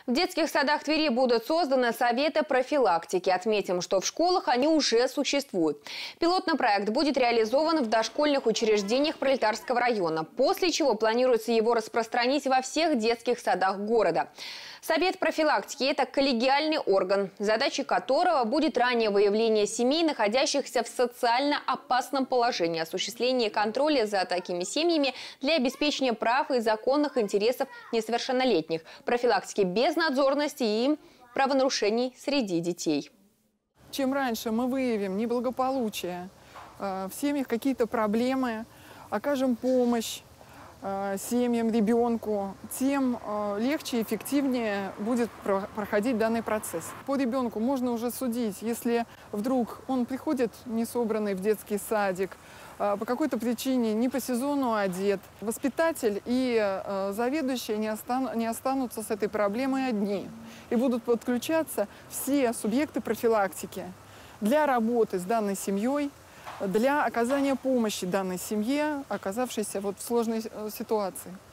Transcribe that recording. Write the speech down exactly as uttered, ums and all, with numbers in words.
В детских садах Твери будут созданы советы профилактики. Отметим, что в школах они уже существуют. Пилотный проект будет реализован в дошкольных учреждениях Пролетарского района, после чего планируется его распространить во всех детских садах города. Совет профилактики – это коллегиальный орган, задачей которого будет раннее выявление семей, находящихся в социально опасном положении, осуществление контроля за такими семьями для обеспечения прав и законных интересов несовершеннолетних, профилактики безнадзорности и правонарушений среди детей. Чем раньше мы выявим неблагополучие, в семьях какие-то проблемы, окажем помощь семьям, ребенку, тем легче и эффективнее будет проходить данный процесс. По ребенку можно уже судить, если вдруг он приходит несобранный в детский садик, по какой-то причине не по сезону одет. Воспитатель и заведующие не, остан- не останутся с этой проблемой одни. И будут подключаться все субъекты профилактики для работы с данной семьей, для оказания помощи данной семье, оказавшейся вот в сложной ситуации.